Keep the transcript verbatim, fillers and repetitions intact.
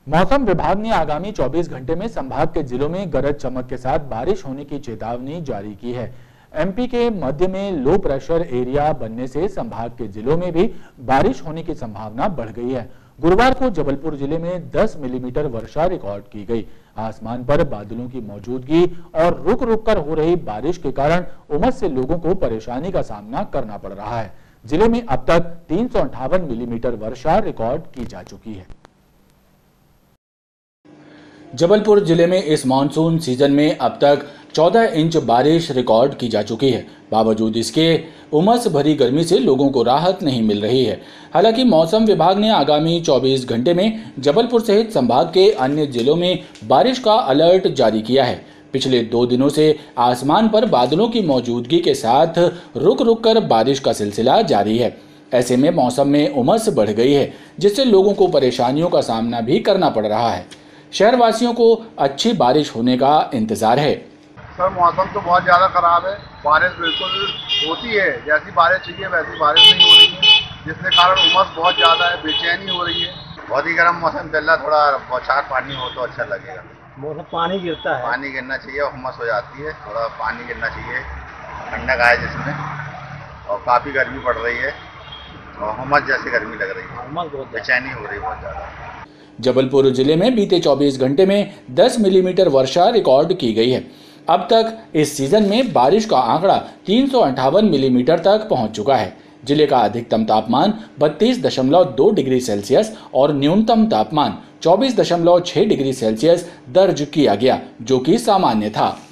मौसम विभाग ने आगामी चौबीस घंटे में संभाग के जिलों में गरज चमक के साथ बारिश होने की चेतावनी जारी की है। एमपी के मध्य में लो प्रेशर एरिया बनने से संभाग के जिलों में भी बारिश होने की संभावना बढ़ गई है। गुरुवार को जबलपुर जिले में दस मिलीमीटर वर्षा रिकॉर्ड की गई। आसमान पर बादलों की मौजूदगी और रुक रुक कर हो रही बारिश के कारण उमस से लोगों को परेशानी का सामना करना पड़ रहा है। जिले में अब तक तीन सौ अंठावन मिलीमीटर वर्षा रिकॉर्ड की जा चुकी है। जबलपुर जिले में इस मानसून सीजन में अब तक चौदह इंच बारिश रिकॉर्ड की जा चुकी है। बावजूद इसके उमस भरी गर्मी से लोगों को राहत नहीं मिल रही है। हालांकि मौसम विभाग ने आगामी चौबीस घंटे में जबलपुर सहित संभाग के अन्य जिलों में बारिश का अलर्ट जारी किया है। पिछले दो दिनों से आसमान पर बादलों की मौजूदगी के साथ रुक रुक कर बारिश का सिलसिला जारी है। ऐसे में मौसम में उमस बढ़ गई है, जिससे लोगों को परेशानियों का सामना भी करना पड़ रहा है। शहर वासियों को अच्छी बारिश होने का इंतजार है। सर मौसम तो बहुत ज़्यादा ख़राब है। बारिश बिल्कुल होती है, जैसी बारिश चाहिए वैसी बारिश नहीं हो रही है, जिसके कारण उमस बहुत ज़्यादा है, बेचैनी हो रही है। बहुत ही गर्म मौसम चल रहा है। थोड़ा बौछार पानी हो तो अच्छा लगेगा। मौसम पानी गिरता है, पानी गिरना चाहिए, उमस हो जाती है। थोड़ा पानी गिरना चाहिए, ठंडक आए जिसमें। और काफ़ी गर्मी पड़ रही है और उमस जैसी गर्मी लग रही है, बेचैनी हो रही है बहुत ज़्यादा। जबलपुर जिले में बीते चौबीस घंटे में दस मिलीमीटर वर्षा रिकॉर्ड की गई है। अब तक इस सीजन में बारिश का आंकड़ा तीन सौ अंठावन मिलीमीटर तक पहुंच चुका है। जिले का अधिकतम तापमान बत्तीस दशमलव दो डिग्री सेल्सियस और न्यूनतम तापमान चौबीस दशमलव छह डिग्री सेल्सियस दर्ज किया गया, जो कि सामान्य था।